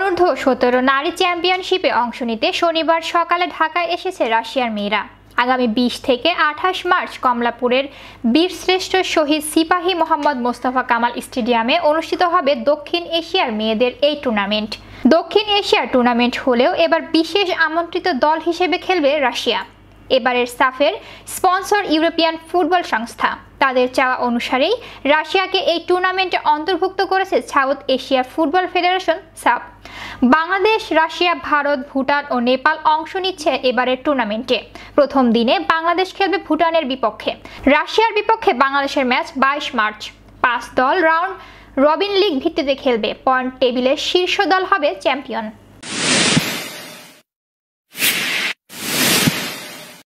অনূর্ধ্ব-17 নারী চ্যাম্পিয়নশিপে অংশ নিতে শনিবার সকালে ঢাকায় এসেছে রাশিয়ার মেয়েরা। আগামী 20 থেকে 28 মার্চ কমলাপুরের বীরশ্রেষ্ঠ শহীদ সিপাহী মোহাম্মদ মোস্তফা কামাল স্টেডিয়ামে অনুষ্ঠিত হবে দক্ষিণ এশিয়ার মেয়েদের এই টুর্নামেন্ট। দক্ষিণ এশিয়ার টুর্নামেন্ট হলেও এবার বিশেষ আমন্ত্রিত দল হিসেবে খেলবে রাশিয়া। এবারের সাফের স্পন্সর ইউরোপিয়ান ফুটবল সংস্থা। তাদের চাওয়া অনুসারেই রাশিয়াকে এই টুর্নামেন্টে অন্তর্ভুক্ত করেছে south Asia football federation SAFF. Bangladesh, Russia, Bharat, Bhutan ও নেপাল অংশ নিচ্ছে এবারের টুর্নামেন্টে। প্রথম দিনে বাংলাদেশ খেলবে ভুটানের বিপক্ষে। রাশিয়ার বিপক্ষে বাংলাদেশের ম্যাচ 22 মার্চ। 5 দল রাউন্ড রবিন লিগ ভিত্তিতে খেলবে। পয়েন্ট টেবিলের শীর্ষ দল হবে চ্যাম্পিয়ন।